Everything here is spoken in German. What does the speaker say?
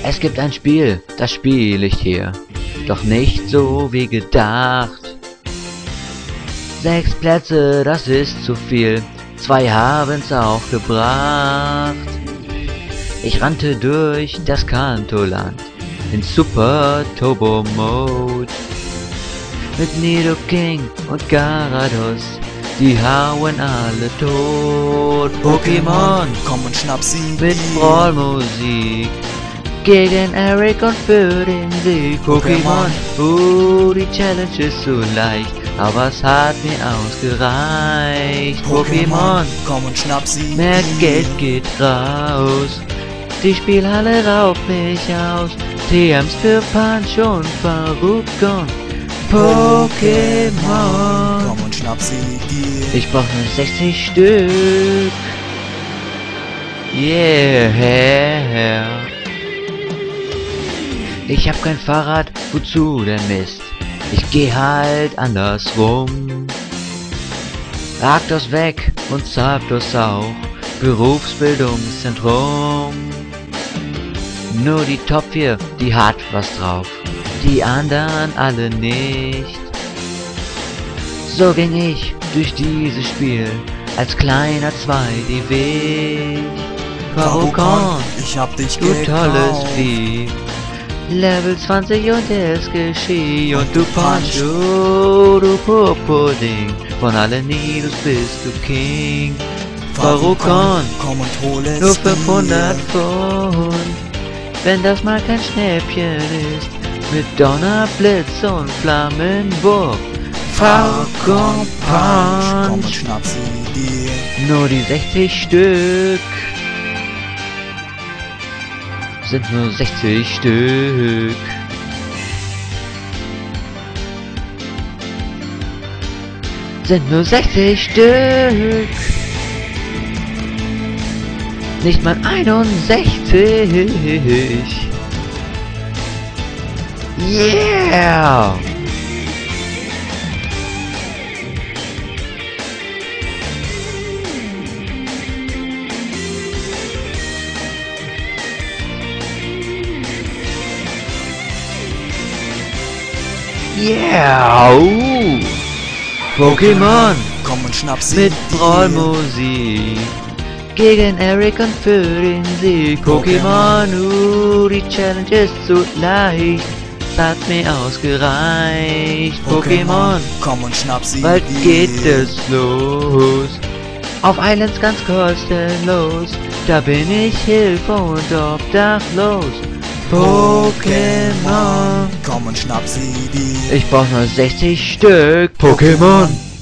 Es gibt ein Spiel, das spiele ich hier, doch nicht so wie gedacht. 6 Plätze, das ist zu viel, 2 haben's auch gebracht. Ich rannte durch das Kantoland in Super Turbo Mode mit Nidoking und Gyarados, die hauen alle tot. Pokémon, komm und schnapp sie mit dir. Brawl-Musik gegen Eric und für den Sieg. Pokémon, die Challenge ist so leicht, aber es hat mir ausgereicht. Pokémon, komm und schnapp sie mehr dir. Geld geht raus, die Spielhalle raubt mich aus. TMs für Punch und Farukon. Pokémon, Komm und schnapp sie dir. ich brauch nur 60 Stück. Yeah. Ich hab kein Fahrrad, wozu der Mist? Ich geh halt andersrum. Arktos weg und Zapdos auch, Berufsbildungszentrum. Nur die Top 4, die hat was drauf, die anderen alle nicht. So ging ich durch dieses Spiel, als kleiner 2D-Weg. Farukon, ich hab dich du tolles gekauft. Vieh. Level 20 und es geschieht. Und du Pancho, du Popo-Ding. Von allen Nidos bist du King. Farukon, komm und hol es nur 500 dir. Pfund. Wenn das mal kein Schnäppchen ist. Mit Donner, Blitz und Flammenwurf. Falcon komm und Punch, schnapp sie dir. nur die 60 Stück. Sind nur 60 Stück. Sind nur 60 Stück. Nicht mal 61. Yeah! Yeah! Pokémon komm und schnapp sie mit dir. Brawl-Musik gegen Eric und für den Sieg. Pokémon, die Challenge ist so leicht, es hat mir ausgereicht. Pokémon, komm und schnapp sie bald dir. geht es los. Auf Islands ganz kostenlos, da bin ich Hilfe und obdachlos. Pokémon, komm und schnapp sie dir. ich brauch nur 60 Stück. Pokémon.